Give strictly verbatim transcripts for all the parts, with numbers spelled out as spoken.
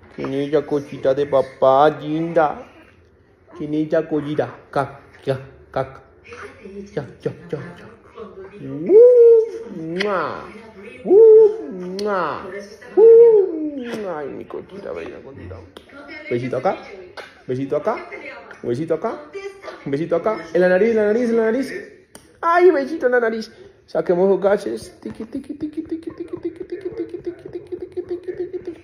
¿Quién es esa cosita de papá, linda? ¿Quién es esa cosita? Cac, ya, cac. Ya, ya, ya, ya. Uh, mua. Uh, mua. Uh, ay, mi cosita, bella cosita. Besito acá. Besito acá. Besito acá. Un besito acá. En la nariz, en la nariz, en la nariz. Ay, besito en la nariz. Saquemos los gases. Tiki, tiki, tiki, tiki, tiki, tiki, tiki, tiki, tiki, tiki, tiki, tiki, tiki, tiki.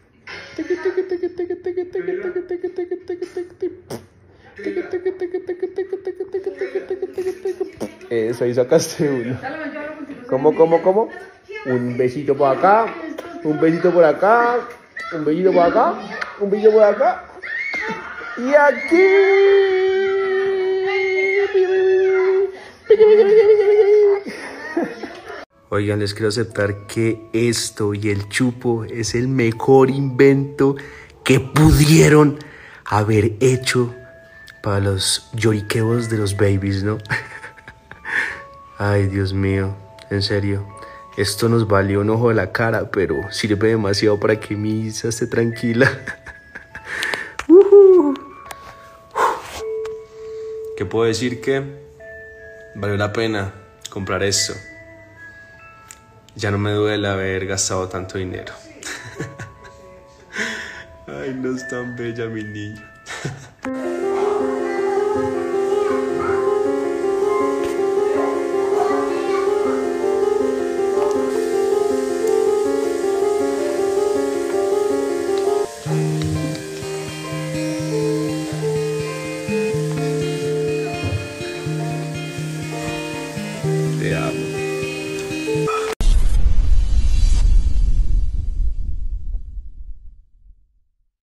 Eso, ahí sacaste uno. ¿Cómo, cómo, cómo? Un besito por acá, un besito por acá, un besito por acá, un besito por acá. Y aquí. Oigan, les quiero aceptar que esto y el chupo es el mejor invento que pudieron haber hecho para los lloriqueos de los babies, ¿no? Ay, Dios mío, en serio. Esto nos valió un ojo de la cara, pero sirve demasiado para que mi Isa esté tranquila. uh-huh. ¿Qué puedo decir? Que valió la pena comprar esto. Ya no me duele haber gastado tanto dinero. Ay, no es tan bella mi niña.